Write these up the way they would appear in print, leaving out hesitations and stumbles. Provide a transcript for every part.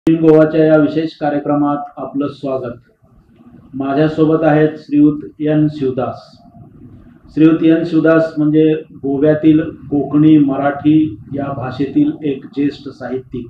गोवाच्या या विशेष कार्यक्रमात आपलं स्वागत। माझ्यासोबत आहेत श्रीयुत एन शिवदास। श्रीयुत एन शिवदास म्हणजे गोव्यातील कोकणी मराठी या भाषेतील एक ज्येष्ठ साहित्यिक,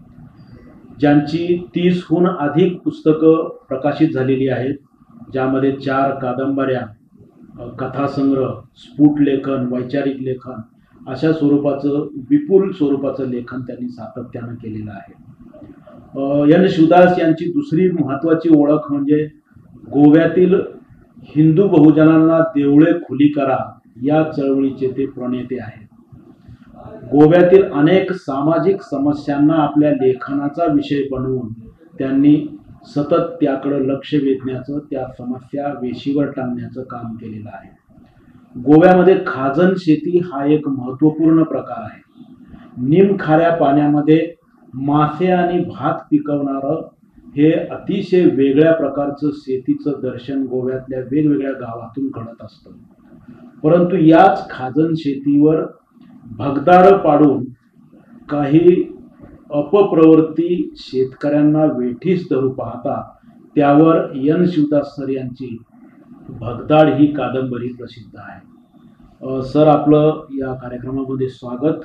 ज्यांची 30हून अधिक पुस्तकं प्रकाशित झालेली आहेत, ज्यामध्ये 4 कादंबऱ्या, कथासंग्रह, स्फुट लेखन, वैचारिक लेखन अशा स्वरूपाचं विपुल स्वरूपाचं लेखन त्यांनी सातत्यानं केलेलं आहे। एन शिवदास यांची दुसरी महत्त्वाची ओळख म्हणजे गोव्यातील हिंदू बहुजनांना देवळे खुली करा या चळवळीचे ते प्रणेते आहेत। गोव्यातील अनेक सामाजिक समस्यांना आपल्या लेखनाचा विषय बनवून त्यांनी सतत त्याकडे लक्ष वेधण्याचं, त्या समस्या वेशीवर टांगण्याचं काम केलेलं आहे। गोव्यामध्ये खाजण शेती हा एक महत्त्वपूर्ण प्रकार आहे। निमखाऱ्या पाण्यामध्ये मासे आणि भात पिकवणारं हे अतिशय वेगळ्या प्रकारचं शेतीचं दर्शन गोव्यातल्या वेगवेगळ्या गावातून घडत असतं। परंतु याच खाजण शेतीवर भगदाड पाडून काही अपप्रवृत्ती शेतकऱ्यांना वेठीस धरू पाहता त्यावर एन शिवदास सर यांची भगदाड ही कादंबरी प्रसिद्ध आहे। सर, आपलं या कार्यक्रमामध्ये स्वागत।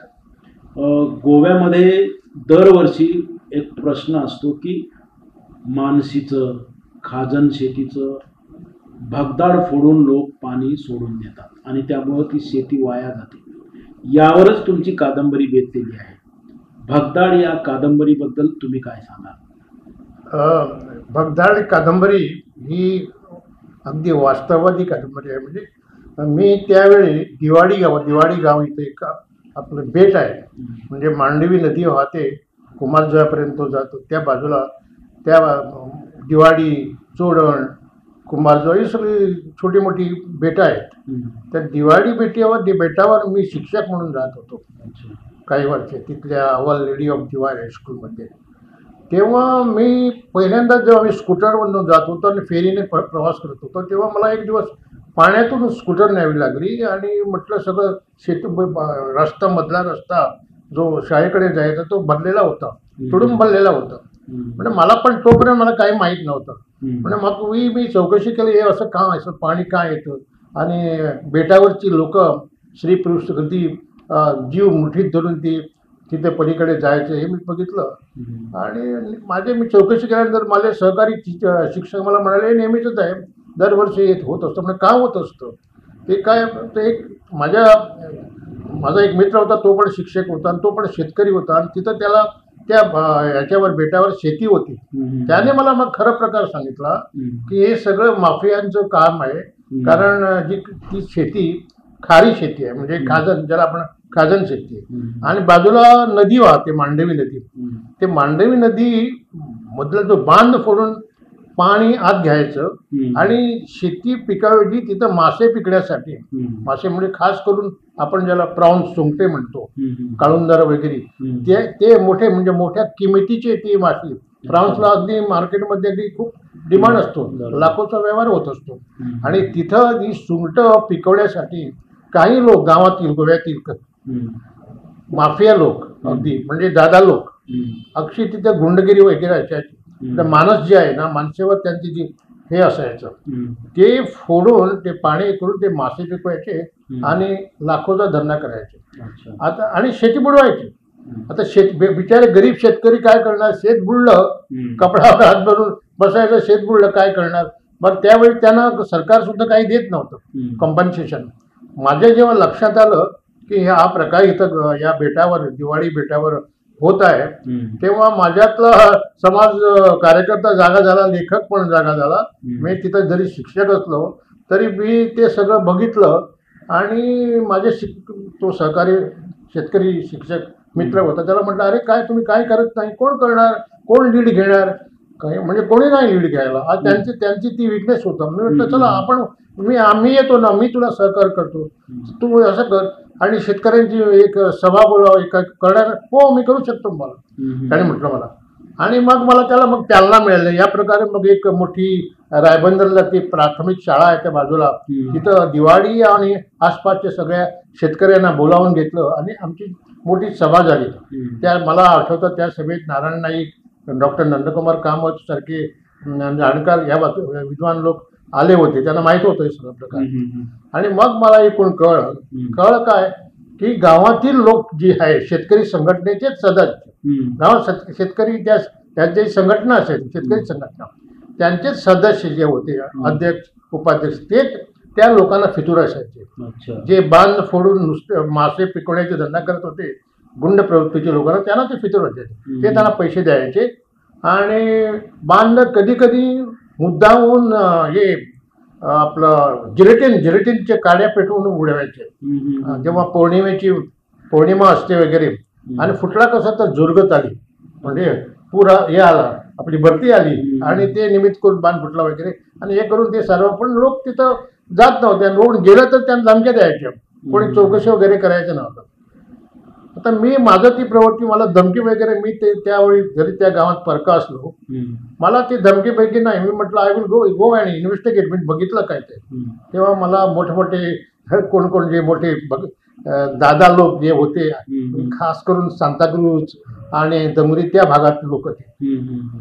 गोव्यामध्ये दरवर्षी एक प्रश्न असतो की मानसीचं, खाजण शेतीचं भगदाड फोडून लोक पाणी सोडून देतात आणि त्यामुळे ती शेती वाया जाते। यावरच तुमची कादंबरी बेतलेली आहे। भगदाड या कादंबरीबद्दल तुम्ही काय सांगाल? भगदाड कादंबरी ही अगदी वास्तववादी कादंबरी आहे। म्हणजे मी त्यावेळी दिवाडी गाव इथे एक आपलं बेट आहे, म्हणजे मांडवी नदी वाहते कुमारजुव्यापर्यंत जातो, त्या बाजूला त्या दिवाडी, चोडण, कुमारजुवा ही सगळी छोटी मोठी बेटं आहेत। त्या दिवाडी बेटावर मी शिक्षक म्हणून राहत होतो काही वर्षे तिथल्या अवल लेडी ऑफ दिवार हायस्कूलमध्ये। तेव्हा मी पहिल्यांदा जेव्हा मी स्कूटरवरून जात होतो आणि फेरीने प्रवास करत होतो, तेव्हा मला एक दिवस पाण्यातून स्कूटर न्यावी लागली आणि म्हटलं सगळं रस्ता, मधला रस्ता जो शाळेकडे जायचा तो भरलेला होता, तुडूंब भरलेला होता। म्हणजे मला पण तोपर्यंत मला काही माहीत नव्हतं। म्हणजे मग मी चौकशी केली, हे असं का, असं पाणी का येतं आणि बेटावरची लोक स्त्री पुरुष कधी जीव मुठीत धरून ती तिथे पलीकडे जायचं हे मी बघितलं। आणि मी चौकशी केल्यानंतर माझे सहकारी शिक्षक मला म्हणाले, नेहमीच आहे, दरवर्षी होत असतं। म्हणजे का होत असतं ते काय, ते एक माझा एक मित्र होता, तो पण शिक्षक होता आणि तो पण शेतकरी होता आणि तिथं त्याला त्या याच्यावर बेटावर शेती होती। त्याने मला मग खरं प्रकार सांगितला की हे सगळं माफियांचं काम आहे, कारण ती शेती खारी शेती आहे, म्हणजे खाजण, ज्याला आपण खाजण शेती आहे, आणि बाजूला नदी वाहते, मांडवी नदी। ते मांडवी नदी मधला जो बांध फोडून पाणी आत घ्यायचं आणि शेती पिकाऐवजी तिथं मासे पिकण्यासाठी, मासे म्हणजे खास करून आपण ज्याला प्रॉन्स, सोंगटे म्हणतो, काळुंदर वगैरे, ते मोठे म्हणजे मोठ्या किमतीचे ती मासे, प्रॉन्सला अगदी मार्केटमध्ये अगदी खूप डिमांड असतो, लाखोचा व्यवहार होत असतो। आणि तिथं ही सुंगट पिकवण्यासाठी काही लोक गावातील, गोव्यातील माफिया लोक, अगदी म्हणजे दादा लोक, अक्षी तिथे गुंडगिरी वगैरे असायची। माणस जे आहे ना, माणसेवर त्यांची जी हे असायचं, ते फोडून ते पाणी करून ते मासे पिकवायचे आणि लाखोचा धंदा करायचे। आता आणि शेती बुडवायची। आता बिचारे गरीब शेतकरी काय करणार, शेत बुडलं, कपड्यावर हात भरून बसायचं, शेत बुडलं काय करणार। मग त्यावेळी त्यांना सरकार सुद्धा काही देत नव्हतं कॉम्पन्सेशन। माझ्या जेव्हा लक्षात आलं की हा प्रकार इथं या बेटावर, दिवाडी बेटावर होत आहे, तेव्हा माझ्यातला समाज कार्यकर्ता जागा झाला, लेखक पण जागा झाला। मी तिथं जरी शिक्षक असलो तरी मी ते सगळं बघितलं आणि माझे तो सहकारी शेतकरी शिक्षक मित्र होता, त्याला म्हटलं, अरे काय तुम्ही काय करत नाही, कोण करणार, कोण लीड घेणार, काही म्हणजे कोणी नाही लीड घ्यायला। आज त्यांची ती विकनेस होतं। मी म्हटलं चला आम्ही येतो ना, मी तुला सहकार्य करतो, तू असं कर, आणि शेतकऱ्यांची एक सभा बोलावं, एक करणार, हो मी करू शकतो मला, त्याने म्हटलं मला। आणि मग मला त्याला चालना मिळाली। या प्रकारे मग एक मोठी रायबंदरला ती प्राथमिक शाळा आहे त्या बाजूला, तिथं दिवाडी आणि आसपासच्या सगळ्या शेतकऱ्यांना बोलावून घेतलं आणि आमची मोठी सभा झाली। त्या मला आठवतं, त्या सभेत नारायण नाईक, डॉक्टर नंदकुमार कामत सारखे जाणकार या विद्वान लोक आले होते, त्यांना माहित होतं हे सगळं प्रकार. आणि मग मला एकूण कळ काय की गावातील लोक जी आहे शेतकरी संघटनेचेच सदस्य, गावात शेतकरी त्यांची संघटना असेल शेतकरी संघटना, त्यांचेच सदस्य जे होते अध्यक्ष उपाध्यक्ष ते त्या लोकांना फितूर असायचे. जे बांध फोडून नुसते मासे पिकवण्याचे धंदा करत होते गुंड प्रवृत्तीचे लोकांना, त्यांना ते फितूर असायचे. ते त्यांना पैसे द्यायचे आणि बांध कधी कधी मुद्दामून हे आपलं जिलेटिनचे काड्या पेटवून उडवायचे. जेव्हा पौर्णिमा असते वगैरे आणि फुटला कसा तर जुर्गत आली म्हणजे पुरा हे आला आपली भरती आली आणि ते निमित्त करून बाण फुटला वगैरे आणि हे करून ते सर्व, पण लोक तिथं जात नव्हते. लोक गेलं तर त्यांना धमक्या द्यायच्या, कोणी चौकशी वगैरे करायचं नव्हतं. आता मी माझं ती प्रवृत्ती, मला धमकी वगैरे, मी ते त्यावेळी जरी त्या गावात परका असलो मला ती धमकीपैकी नाही. मी म्हटलं I will go and investigate. मी बघितलं काय ते. तेव्हा मला मोठे कोण जे मोठे दादा लोक जे होते, खास करून सांताक्रूज आणि डोंगरी त्या भागात लोक होते.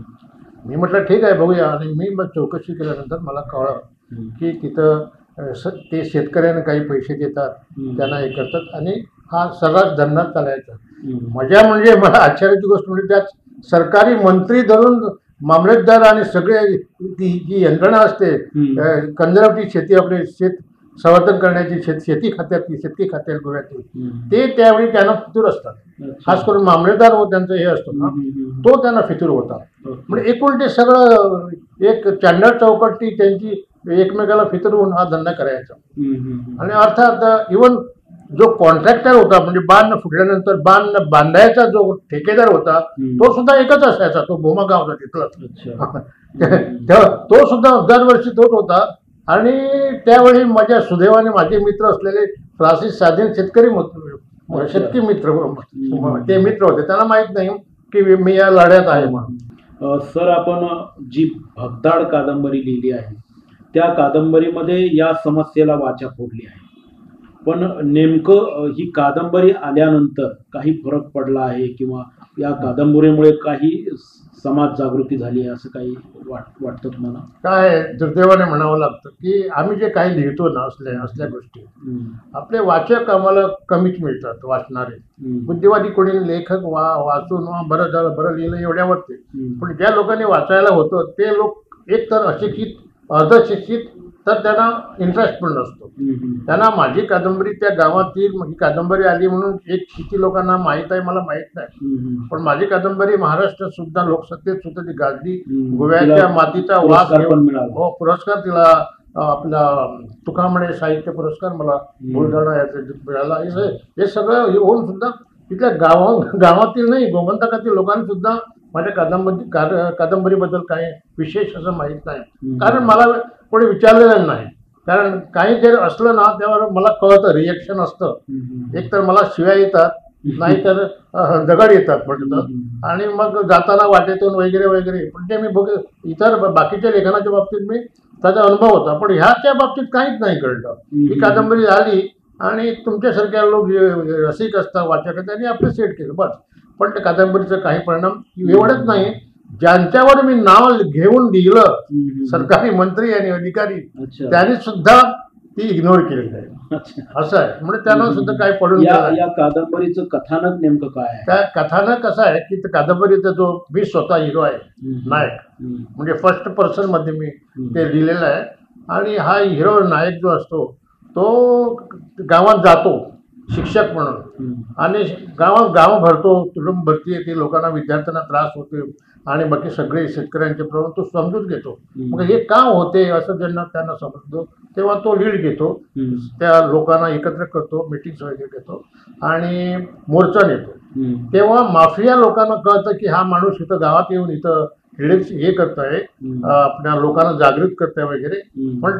मी म्हटलं ठीक आहे बघूया. आणि मी मग चौकशी केल्यानंतर मला कळलं की तिथं ते शेतकऱ्यांना काही पैसे देतात, त्यांना हे करतात आणि हा सर्रास धंदा चालायचा. मजा म्हणजे मला आश्चर्याची गोष्ट म्हणजे त्यात सरकारी मंत्री धरून मामलेदार आणि सगळे जी यंत्रणा असते कंजर्वेटिव्ह शेती, आपले शेत संवर्धन करण्याची शेती खात्यात गोव्यातील, ते त्यावेळी त्यांना फितूर असतात. खास करून मामलेदार व त्यांचं हे असतो ना, तो त्यांना फितूर होता. म्हणजे एकूण ते सगळं एक स्टँडर्ड चौकटी त्यांची एकमेकाला फितूर होऊन हा धंदा करायचा. आणि अर्थात इव्हन जो कॉन्ट्रॅक्टर होता म्हणजे बांध फुटल्यानंतर बांध बांधायचा जो ठेकेदार होता तो सुद्धा एकच असायचा, तो भोमा गाव होता तिथला. तो सुद्धा दरवर्षी तोच होता. आणि त्यावेळी माझ्या सुदैवाने माझे मित्र असलेले फ्रान्सिस साधीन शेतकरी मित्र ते मित्र होते. त्यांना माहित नाही की मी या लढ्यात आहे म्हणून. सर, आपण जी भगदाड कादंबरी लिहिली आहे त्या कादंबरीमध्ये या समस्येला वाचा फोडली आहे, पण नेमकं ही कादंबरी आल्यानंतर काही फरक पडला आहे किंवा या कादंबरीमुळे काही समाज जागृती झाली आहे असं काही वाटतं तुम्हाला? काय दुर्दैवाने म्हणावं लागतं की आम्ही जे काही लिहितो ना असल्या गोष्टी आपले वाचक आम्हाला कमीच मिळतात, वाचणारे. बुद्धिवादी कोणी लेखक वाचून बरं झालं बरं लिहिलं एवढ्यावरती, पण ज्या लोकांनी वाचायला होतं ते लोक एक तर अशिक्षित अर्धशिक्षित, तर त्यांना इंटरेस्ट पण नसतो. त्यांना माझी कादंबरी त्या गावातील माझी कादंबरी आली म्हणून एक किती लोकांना माहीत आहे मला माहीत नाही, पण माझी कादंबरी महाराष्ट्रात सुद्धा लोकसत्तेत सुद्धा ती गाजली. गोव्याच्या मातीचा वास हो, पुरस्कार तिला आपला तुकामणे साहित्य पुरस्कार मला बुलढाणा याचा मिळाला. हे सगळं होऊन सुद्धा तिथल्या गावातील नाही गोमंतकातील लोकांनी सुद्धा माझ्या कादंबरीबद्दल काही विशेष असं माहीत नाही, कारण मला कोणी विचारलेलं नाही. कारण काही जर असलं ना त्यावर मला कळतं, रिएक्शन असतं. एक तर मला शिव्या येतात, नाहीतर दगड येतात म्हणतात, आणि मग जाताना वाटेतून वगैरे वगैरे. पण ते मी इतर बाकीच्या लेखनाच्या बाबतीत मी त्याचा अनुभव होता, पण ह्याच्या बाबतीत काहीच नाही कळलं. ही कादंबरी झाली आणि तुमच्यासारख्या लोक रसिक असतात वाचक त्यांनी अप्रिशिएट केलं बस. पण त्या कादंबरीचा काही परिणाम एवढंच नाही, ज्यांच्यावर मी नाव घेऊन लिहिलं सरकारी मंत्री आणि अधिकारी त्यांनी सुद्धा ती इग्नोर केलेली आहे. असं आहे. म्हणजे त्यांना सुद्धा काय पडून या कादंबरीचं कथानक नेमकं काय आहे? त्या कथानक असं आहे की कादंबरीचा जो मी स्वतः हिरो आहे, नायक, म्हणजे फर्स्ट पर्सन मध्ये मी ते लिहिलेलं आहे. आणि हा हिरो नायक जो असतो तो गावात जातो शिक्षक म्हणून, आणि गाव भरतो, तुडुंब भरती येते, लोकांना विद्यार्थ्यांना त्रास होते आणि बाकी सगळे शेतकऱ्यांचे प्रॉब्लेम तो समजून घेतो. मग हे का होते असं ज्यांना त्यांना समजतो तेव्हा तो लीड घेतो, त्या लोकांना एकत्र करतो, मीटिंग्स वगैरे घेतो आणि मोर्चा नेतो. तेव्हा माफिया लोकांना कळतं की हा माणूस इथं गावात येऊन इथं हे करतोय, आपल्या लोकांना जागृत करतोय वगैरे. पण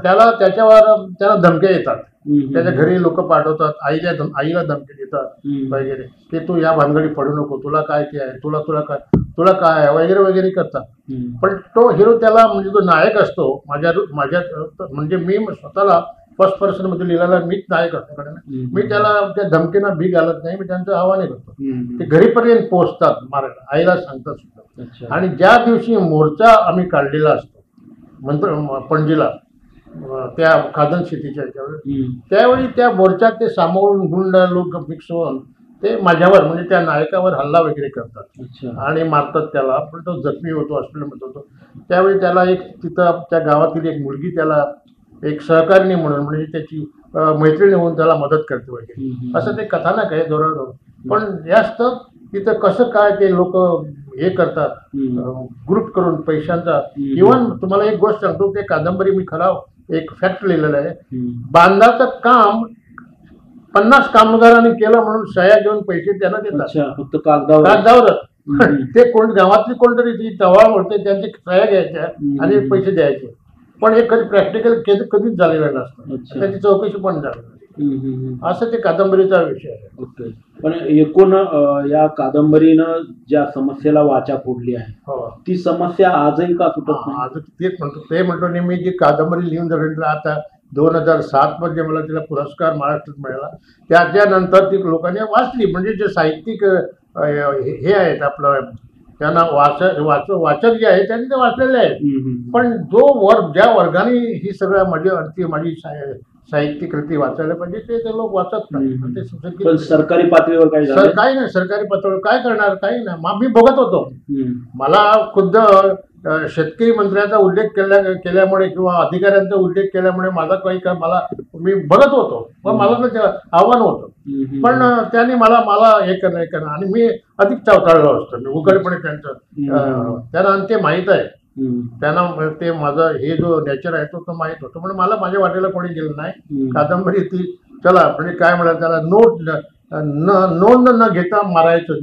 त्याला धमक्या येतात, त्याच्या घरी लोक पाठवतात, आईला धमकी देतात वगैरे की तू या भानगडी पडू नको, तुला काय ते आहे, तुला काय वगैरे वगैरे करतात. पण तो हिरो त्याला म्हणजे जो नायक असतो माझ्या म्हणजे मी स्वतःला फर्स्ट पर्सन मध्ये लिहिलेला मीच नायक असल्याकडे मी त्याला त्या धमकीना भी घालत नाही, मी त्यांचं आव्हान करतो. ते घरीपर्यंत पोहोचतात मारायला, आईला सांगतात सुद्धा. आणि ज्या दिवशी मोर्चा आम्ही काढलेला असतो मंत्र पणजीला त्या खाजण शेतीच्या ह्याच्यावर, त्यावेळी त्या मोर्चात ते सामावून गुंड लोक मिक्स होऊन ते माझ्यावर म्हणजे त्या नायकावर हल्ला वगैरे करतात आणि मारतात त्याला. पण तो जखमी होतो, हॉस्पिटलमध्ये होतो. त्यावेळी त्याला एक तिथं त्या गावातील एक मुलगी त्याला एक सहकारिणी म्हणून म्हणजे त्याची मैत्रिणी होऊन त्याला मदत करते वगैरे, असं ते कथानक आहे जोरावर. पण जास्त तिथं कसं काय ते लोक हे करतात ग्रुप करून पैशांचा. इव्हन तुम्हाला एक गोष्ट सांगतो, ते कादंबरी मी खरा एक फॅक्ट लिहिलेलं आहे. बांधाचं काम 50 कामगारांनी केलं म्हणून सह्या घेऊन पैसे त्यांना देतात, फक्त कागदावरच. ते कोण गावातली कोणतरी ती टवाळ म्हणते त्यांची सह्या घ्यायच्या आणि पैसे द्यायचे. पण हे कधी प्रॅक्टिकल कधीच झालेलं नसतं, त्याची चौकशी पण झाली. असं ते कादंबरीचा विषय आहे. ओके. पण एकूण या कादंबरीनं ज्या समस्येला वाचा फोडली आहे ती समस्या आजही का सुटत नाही? आज तेच म्हणतो, ते म्हणतो मी जी कादंबरी लिहून झाली आता 2007 मध्ये मला तिला पुरस्कार महाराष्ट्रात मिळाला. त्याच्यानंतर ती लोकांनी वाचली, म्हणजे जे साहित्यिक हे आहेत आपलं त्यांना वाचक जे आहे त्यांनी ते वाचलेले आहेत. पण ज्या वर्गाने ही सगळ्या माझी साहित्यिक कृती वाचायला पाहिजे ते लोक वाचत नाही. पण सरकारी पातळीवर काही नाही, सरकारी पातळीवर काय करणार, काही नाही. मी बघत होतो, मला खुद्द शेतकरी मंत्र्याचा उल्लेख केल्यामुळे किंवा अधिकाऱ्यांचा उल्लेख केल्यामुळे माझा मला मी बघत होतो, पण मला तर आव्हान होतं. पण त्यांनी मला हे करणं आणि मी अधिक चावताळलो असतो. मी उघडपणे त्यांना ते माहीत आहे, त्यांना ते माझं हे जो नेचर आहे तो माहीत होतं. म्हणून मला माझ्या वाटेला कोणी गेलं नाही. कादंबरी ती चला म्हणजे काय म्हणा त्याला नोंद न घेता मारायचं,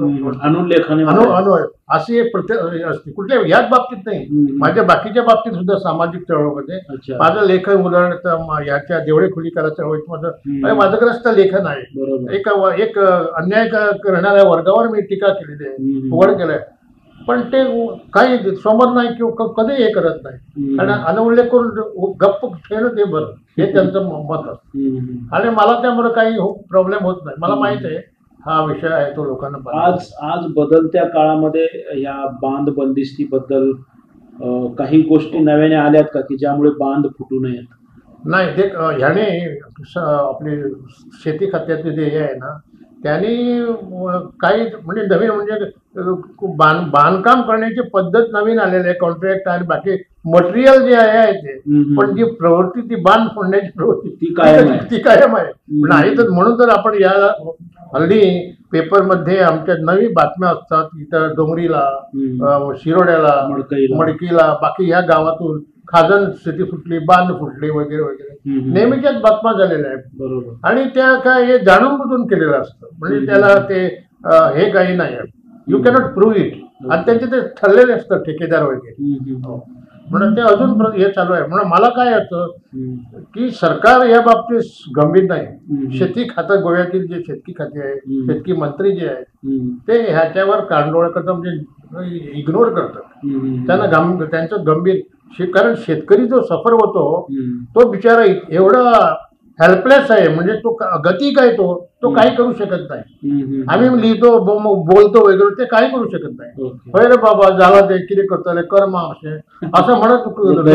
अशी एक प्रत्येक असते कुठल्या याच बाबतीत नाही, माझ्या बाकीच्या बाबतीत सुद्धा सामाजिक चळवळीमध्ये माझं लेखन उदाहरण याच्या देवळे खुलीकरा चळवळीत माझं लेखन आहे. एक अन्याय करणाऱ्या वर्गावर मी टीका केलेली आहे, उघड केलंय. पण ते काही समोर नाही किंवा कधी हे करत नाही आणि अनउल्लेख करून गप्प ठेवणं ते बरं, हे त्यांचं मत असतं. आणि मला त्यामुळे काही प्रॉब्लेम होत नाही. मला माहित आहे हा विषय आहे तो लोकांना. आज बदलत्या काळामध्ये या बांध बंदिस्तीबद्दल काही गोष्टी नव्याने आल्यात का की ज्यामुळे बांध फुटू नयेत? नाही, ते ह्याने आपले शेती खात्याचे जे हे आहे ना त्यांनी काही म्हणजे नवीन म्हणजे बांधकाम करण्याची पद्धत नवीन आलेली आहे, कॉन्ट्रॅक्ट आणि बाकी मटेरियल जे आहे ते. पण जी प्रवृत्ती ती बांध फोडण्याची प्रवृत्ती ती कायम आहे. नाही तर म्हणून तर आपण या हल्ली पेपरमध्ये आमच्या नवी बातम्या असतात, इथं डोंगरीला, शिरोड्याला, मडकीला, बाकी ह्या गावातून खाजण शेती फुटली, बांध फुटली वगैरे वगैरे नेहमीच्याच बातम्या झालेल्या आहेत. बरोबर. आणि त्या काय हे जाणून बुजून केलेलं असतं, म्हणजे त्याला ते हे काही नाही, यू कॅनॉट प्रूव्ह इट. आणि त्यांचे ते ठरलेले असतात ठेकेदार वगैरे, म्हणून ते अजून हे चालू आहे. म्हणून मला काय असतं की सरकार या बाबतीत गंभीर नाही. शेती खातं गोव्यातील जे शेतकी खाते आहे, शेतकी मंत्री जे आहेत ते ह्याच्यावर कांडोळा करतात, म्हणजे इग्नोर करतात त्यांना त्यांचं गंभीर. कारण शेतकरी जो सफर होतो तो बिचारा एवढा हेल्पलेस आहे, म्हणजे तो गती काय तो काही करू शकत नाही. आम्ही लिहितो बोलतो वगैरे, ते काही करू शकत नाही. होय रे बाबा झाला ते किती करतो रे कर्म असं म्हणत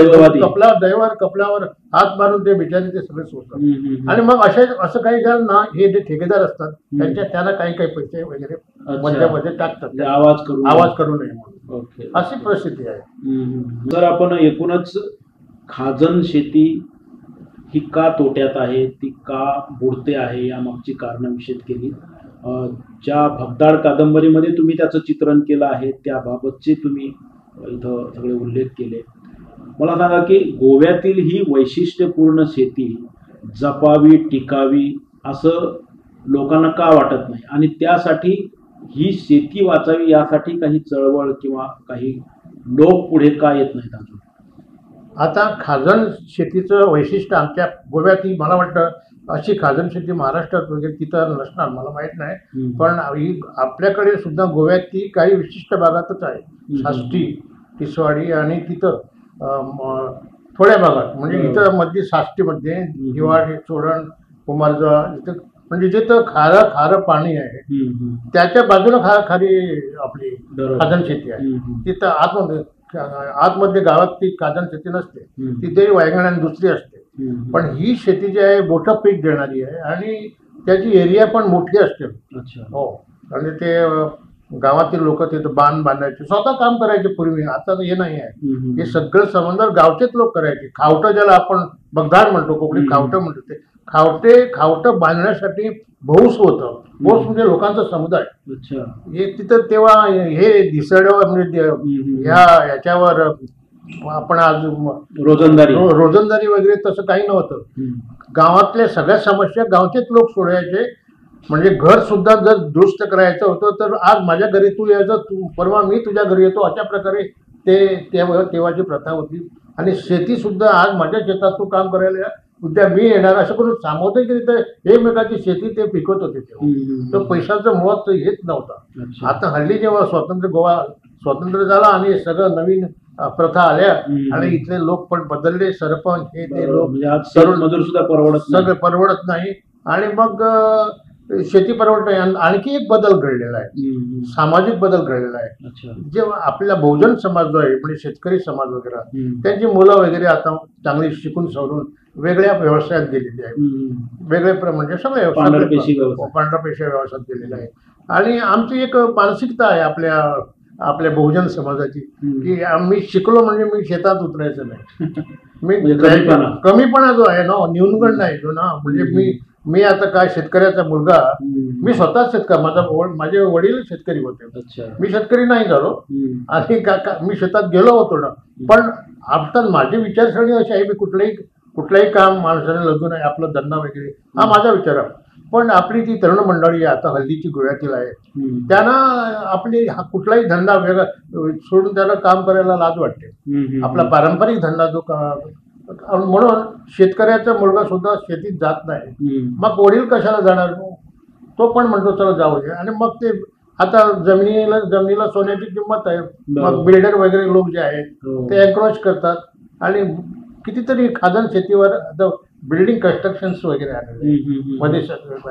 कपल्यावर हात मारून ते बिचारे ते सगळे सोडतात. आणि मग असं काही झालं ना, हे जे ठेकेदार असतात त्यांना काही पैसे वगैरे मध्ये टाकतात आवाज करू नये म्हणून. अशी परिस्थिती आहे. जर आपण एकूणच खाजण शेती ही का तोट्यात आहे, ती का बुडते आहे, या मागची कारणं विषद केली. ज्या भगदाड कादंबरीमध्ये तुम्ही त्याचं चित्रण केलं आहे त्याबाबतचे तुम्ही इथं सगळे उल्लेख केले. मला सांगा की गोव्यातील ही वैशिष्ट्यपूर्ण शेती जपावी, टिकावी असं लोकांना का वाटत नाही, आणि त्यासाठी ही शेती वाचावी यासाठी काही चळवळ किंवा काही लोक पुढे का येत नाहीत अजून? आता खाजण शेतीचं वैशिष्ट्य आमच्या गोव्यातील मला वाटतं अशी खाजण शेती महाराष्ट्रात वगैरे तिथं नसणार, मला माहीत नाही. पण आपल्याकडे सुद्धा गोव्यातली काही विशिष्ट भागातच आहे, साष्टी, टिसवाडी आणि तिथं थोड्या भागात म्हणजे बरोबर. इथं मध्ये साष्टीमध्ये दिवाळी चोरण कुमारजा इथं म्हणजे जिथं खारं पाणी आहे त्याच्या बाजूला खारी आपली बरोबर. खाजण शेती आहे. तिथं आतमध्ये गावात ती खाजण शेती नसते, हम्म. तिथे वायगण आणि दुसरी असते. पण ही शेती जी आहे मोठं पीक देणारी आहे आणि त्याची एरिया पण मोठी असते. अच्छा. हो, आणि ते गावातील लोक तिथं बांध बांधायचे, स्वतः काम करायचे पूर्वी. आता तर हे नाही आहे. हे सगळं समंदर गावचेच लोक करायचे. खावटं ज्याला आपण बगदार म्हणतो, कोकणी खावटं म्हणतो, ते खावटं बांधण्यासाठी भौस होतं. भौस म्हणजे लोकांचा समुदाय. अच्छा. हे तिथं तेव्हा हे दिसड्यावर म्हणजे याच्यावर आपण आज रोजंदारी वगैरे तसं काही नव्हतं. गावातल्या सगळ्या समस्या गावचेच लोक सोडायचे. म्हणजे घर सुद्धा जर दुरुस्त करायचं होतं तर आज माझ्या घरी तू यायचं, परवा मी तुझ्या घरी येतो, अशा प्रकारे तेव्हाची प्रथा होती. आणि शेती सुद्धा आज माझ्या शेतात तू काम करायला, उद्या मी येणार, असं करून सामुदायिकरित्या एकमेकाची शेती ते पिकवत होते. तेव्हा तर पैशाचं महत्व येत नव्हतं. आता हल्ली जेव्हा स्वातंत्र्य झाला आणि सगळं नवीन प्रथा आल्या आणि इथले लोक पण बदलले, सरपंच हे ते लोक मजूर सुद्धा सगळं परवडत नाही आणि मग शेती परवडत नाही. आणखी एक बदल घडलेला आहे, सामाजिक बदल घडलेला आहे. जेव्हा आपला बहुजन समाज जो आहे म्हणजे शेतकरी समाज वगैरे, त्यांची मुलं वगैरे आता चांगली शिकून सवरून वेगळ्या व्यवसायात गेलेली आहे. वेगळे म्हणजे सगळे पांढरपेशी व्यवसायात गेलेले आहे. आणि आमची एक मानसिकता आहे आपल्या बहुजन समाजाची की आम्ही शिकलो म्हणजे मी शेतात उतरायचं नाही. मी कमीपणा जो आहे ना, न्यूनगंड नाही जो ना, म्हणजे मी आता काय शेतकऱ्याचा मुलगा, मी स्वतः शेतकरी, माझे वडील शेतकरी होते. मी शेतकरी नाही झालो आणि मी शेतात गेलो होतो ना, पण आता माझी विचारसरणी अशी आहे, मी कुठलाही काम माणसाने लजून आहे, आपला धंदा वगैरे हा माझा विचार आहे. पण आपली ती तरुण मंडळी आता हल्लीची गोव्यातील आहे, त्यांना आपली कुठलाही धंदा वेगळा सोडून त्यांना काम करायला लाज वाटते. आपला पारंपरिक धंदा जो म्हणून शेतकऱ्याचा मुलगा सुद्धा शेतीत जात नाही. मग वडील कशाला जाणार, तो पण म्हणतो चला जाऊ दे. आणि मग ते आता जमिनीला सोन्याची किंमत आहे. मग बिल्डर वगैरे लोक जे आहेत ते एन्क्रोच करतात आणि कितीतरी खाजण शेतीवर आता बिल्डिंग कन्स्ट्रक्शन्स वगैरे आलेले मध्ये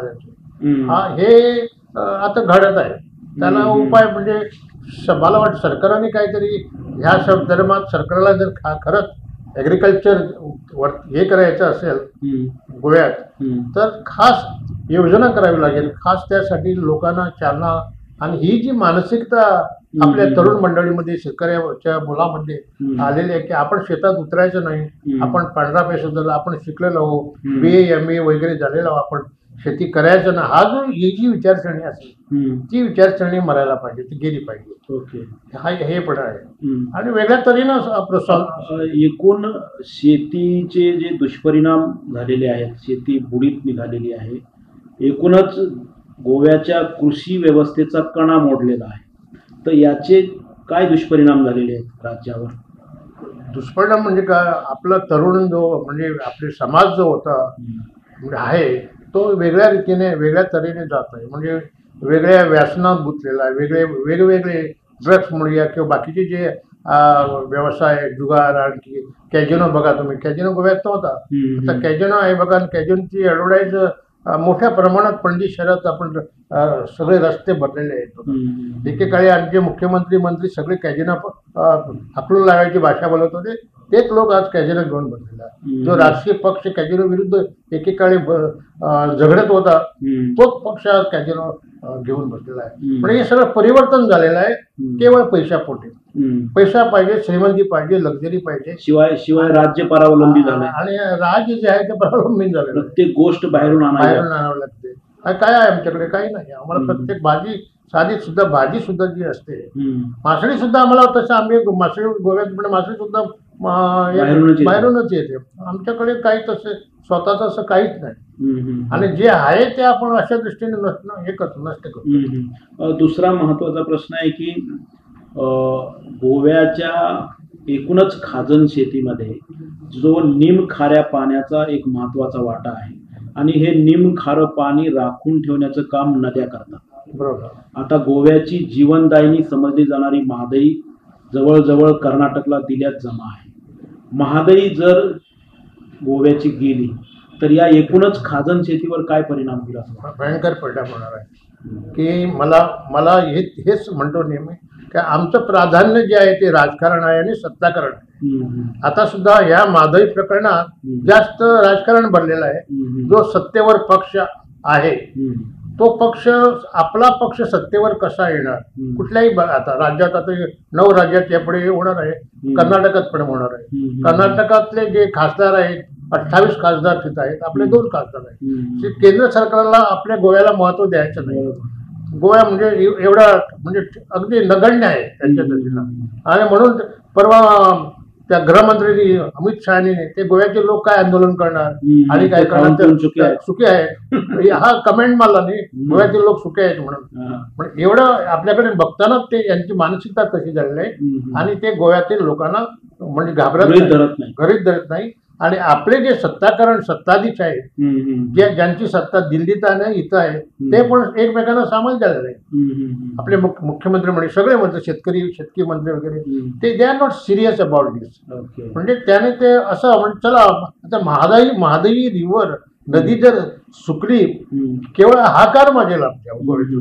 हे आता घडत आहे. त्याला उपाय म्हणजे मला वाटतं सरकारने काहीतरी ह्या संदर्भात सरकारला जर खरंच ॲग्रिकल्चर हे करायचं असेल गोव्यात, तर खास योजना करावी लागेल, खास त्यासाठी लोकांना चालना. आणि ही जी मानसिकता आपल्या तरुण मंडळीमध्ये शेतकऱ्याच्या मुलामध्ये आलेली आहे की आपण शेतात उतरायचं नाही, आपण पांढरा पैसा झाला, आपण शिकलेलो आहोत, BA MA वगैरे झालेलो आहोत, आपण शेती करायचं ना, हा जो ही जी विचारसरणी असेल ती विचारसरणी मरायला पाहिजे, ती गेली पाहिजे. हे पण आहे. आणि वेगळ्या तऱ्हेनं प्रोत्साहन. एकूण शेतीचे जे दुष्परिणाम झालेले आहेत, शेती बुडीत निघालेली आहे, एकूणच गोव्याच्या कृषी व्यवस्थेचा कणा मोडलेला आहे. तर याचे काय दुष्परिणाम झालेले आहेत राज्यावर? दुष्परिणाम म्हणजे काय, आपला तरुण जो म्हणजे आपले समाज जो होता आहे तो वेगळ्या रीतीने वेगळ्या तऱ्हेने जात आहे. म्हणजे वेगळ्या व्यसनात गुंतलेला आहे. वेगवेगळे ड्रग्स म्हणूया किंवा बाकीचे जे व्यवसाय, जुगार, आणखी कॅजिनो बघा तुम्ही, कॅजिनो गोव्यात नव्हता, आता कॅजिनो आहे बघा. कॅजिनोची ॲडव्हर्टाईज मोठ्या प्रमाणात पणजी शहरात आपण सगळे रस्ते भरलेले आहेत. एकेकाळी आमचे मुख्यमंत्री सगळे कॅजिनो हाकलून लावायची भाषा बोलत होते, तेच लोक आज कॅजिनो घेऊन बसलेला आहे. जो राजकीय पक्ष कॅजिनो विरुद्ध एकेकाळी झगडत होता, तोच पक्ष आज कॅजिनो घेऊन बसलेला आहे. म्हणजे हे सगळं परिवर्तन झालेलं आहे केवळ पैशापोटी. पैसा पाहिजे, श्रीमंती पाहिजे, लक्झरी पाहिजे, शिवाय राज्य परावलंबी झालं आणि राज्य जे आहे ते परावलंबी झालं. प्रत्येक गोष्ट बाहेरून आणावं लागते. काय आहे आमच्याकडे? काही नाही. आम्हाला प्रत्येक भाजी, साधी सुद्धा भाजी सुद्धा जी असते, मासळी सुद्धा आम्हाला तसं, आम्ही मासळी गोव्यात म्हणजे मासळी सुद्धा बाहेरूनच येते. आमच्याकडे काही तसं स्वतःच असं काहीच नाही. आणि जे आहे ते आपण अशा दृष्टीने हे करतो, नष्ट करतो. दुसरा महत्वाचा प्रश्न आहे की गोव्याच्या एकूणच खाजण शेतीमध्ये जो निमखाऱ्या पाण्याचा एक महत्वाचा वाटा आहे आणि हे निमखारं पाणी राखून ठेवण्याचं काम नद्या करतात. बरोबर. आता गोव्याची जीवनदायिनी समजली जाणारी महादई जवळजवळ कर्नाटकला दिल्यात जमा आहे. महागाई जर गोव्याची गेली तर या एकूणच खाजण शेतीवर काय परिणाम होईल असं वाटतं? भयंकर परिणाम होणार आहे की मला मला हेच म्हणतो नेहमी की आमचं प्राधान्य जे आहे ते राजकारण आहे आणि सत्ताकरण आहे. आता सुद्धा या महागाई प्रकरणात जास्त राजकारण भरलेलं आहे. जो सत्तेवर पक्ष आहे तो पक्ष आपला पक्ष सत्तेवर कसा येणार कुठल्याही आता राज्यात आता 9 राज्यात यापुढे होणार आहे. कर्नाटकात पण होणार आहे. कर्नाटकातले जे खासदार आहेत 28 खासदार तिथं आहेत. आपले 2 खासदार आहेत. केंद्र सरकारला आपल्या गोव्याला महत्व द्यायचं नाही. गोवा म्हणजे एवढा म्हणजे अगदी नगण्य आहे त्यांच्या दृष्टीनं. आणि म्हणून परवा त्या गृहमंत्री अमित शहानी ते गोव्याचे लोक काय आंदोलन करणार आणि काय करणार सुखी आहेत हा कमेंट मारला नाही. गोव्याचे लोक सुखी आहेत म्हणून. पण एवढं आपल्याकडे बघताना ते यांची मानसिकता कशी झालेली आहे आणि ते गोव्यातील लोकांना म्हणजे घरीच धरत नाही. आणि आपले जे सत्ताकरण सत्ताधीश आहेत ज्यांची सत्ता दिल्लीत आहे इथं आहे ते पण एकमेकांना सामील झालेले आहे. आपले मुख्यमंत्री म्हणजे सगळे मंत्री शेतकरी मंत्री वगैरे ते they are not serious about this. म्हणजे त्याने ते असं म्हणजे चला आता महादेवी रिव्हर नदी जर सुकली केवळ हाकार माजेल आमच्या गोव्याच्या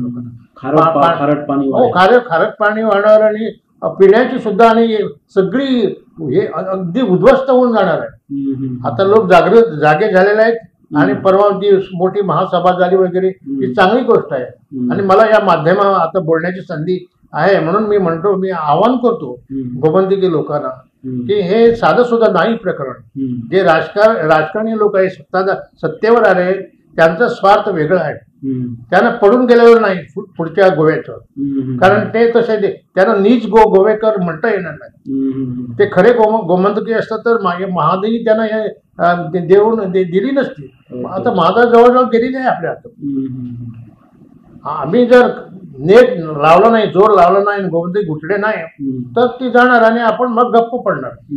लोकांना. खारट पाणी वाढणार आणि पिण्याची सुद्धा आणि सगळी हे अगदी उद्ध्वस्त होऊन जाणार आहे. आता लोक जागे झालेले आहेत आणि परवा जी मोठी महासभा झाली वगैरे ही चांगली गोष्ट आहे. आणि मला या माध्यमात आता बोलण्याची संधी आहे म्हणून मी म्हणतो मी आवाहन करतो गोमंतकी लोकांना की हे साधं सुद्धा नाही प्रकरण. जे राजकारणी लोक आहेत सत्तेवर आले त्यांचा स्वार्थ वेगळा आहे. त्यांना पडून गेलेलं नाही पुढच्या गोव्याचं. कारण ते तसे त्यांना नीच गोवेकर म्हणता येणार नाही. ते खरे गोमंतकी असतात तर महादेवी त्यांना हे देऊन दिली नसती. आता महादा जवळजवळ गेलेली आहे आपल्या हातात. आम्ही जर नेट लावला नाही जोर लावला नाही गोमंतकी घुटले नाही तर ती जाणार आणि आपण मग गप्प पडणार.